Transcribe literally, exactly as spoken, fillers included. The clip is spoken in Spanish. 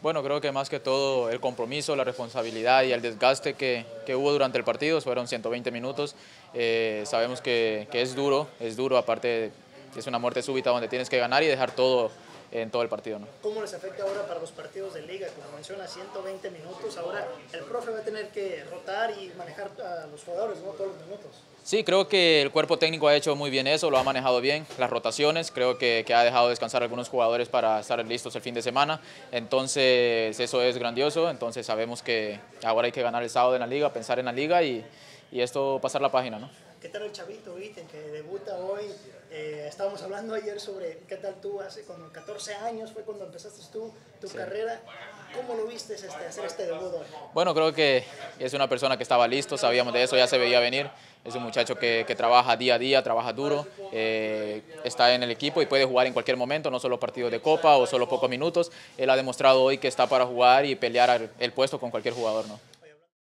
Bueno, creo que más que todo el compromiso, la responsabilidad y el desgaste que, que hubo durante el partido, fueron ciento veinte minutos. Eh, sabemos que, que es duro, es duro, aparte es una muerte súbita donde tienes que ganar y dejar todo en todo el partido, ¿no? ¿Cómo les afecta ahora para los partidos de liga? Como menciona, ciento veinte minutos, ahora el profe va a tener que rotar y manejar a los jugadores, ¿no? Todos los minutos. Sí, creo que el cuerpo técnico ha hecho muy bien eso, lo ha manejado bien, las rotaciones, creo que, que ha dejado descansar a algunos jugadores para estar listos el fin de semana, entonces eso es grandioso, entonces sabemos que ahora hay que ganar el sábado en la liga, pensar en la liga y, y esto pasar la página, ¿no? ¿Qué tal el chavito, Iten, que debuta hoy? Eh, estábamos hablando ayer sobre qué tal tú, hace con catorce años fue cuando empezaste tú tu sí. carrera. ¿Cómo lo viste este, hacer este debut hoy? Bueno, creo que es una persona que estaba listo, sabíamos de eso, ya se veía venir. Es un muchacho que, que trabaja día a día, trabaja duro, eh, está en el equipo y puede jugar en cualquier momento, no solo partidos de copa o solo pocos minutos. Él ha demostrado hoy que está para jugar y pelear el puesto con cualquier jugador, ¿no?